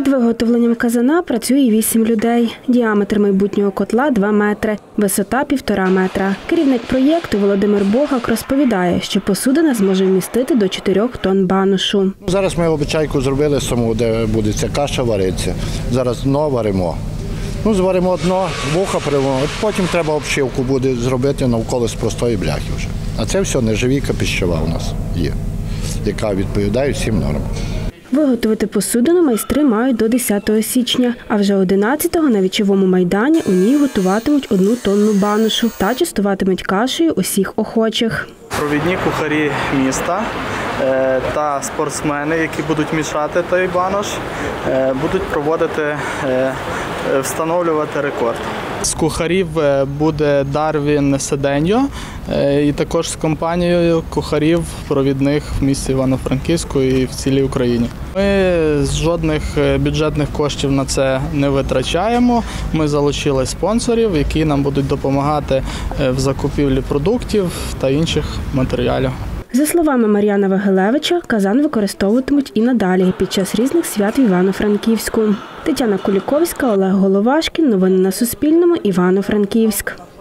Над виготовленням казана працює 8 людей. Діаметр майбутнього котла – 2 метри, висота – 1,5 метра. Керівник проєкту Володимир Богак розповідає, що посудина зможе вмістити до 4 тонн баношу. Зараз ми обичайку зробили саму, де буде ця каша варитися. Зараз дно варимо. Зваримо дно, вуха приводимо, потім треба обшивку буде зробити навколо з простої бляхи вже. А це все нержавійка піщова у нас є, яка відповідає всім нормам. Виготовити посудину майстри мають до 10 січня, а вже 11-го на Вічовому майдані у ній готуватимуть 1 тонну баношу та частуватимуть кашею усіх охочих. Провідні кухарі міста та спортсмени, які будуть мішати той банош, будуть проводити, встановлювати рекорд. З кухарів буде Дарвін Седеньо і також з компанією кухарів провідних в місті Івано-Франківську і в цілій Україні. Ми жодних бюджетних коштів на це не витрачаємо. Ми залучили спонсорів, які нам будуть допомагати в закупівлі продуктів та інших матеріалів. За словами Мар'яна Вагилевича, казан використовуватимуть і надалі під час різних свят в Івано-Франківську. Тетяна Куліковська, Олег Головашкін. Новини на Суспільному. Івано-Франківськ.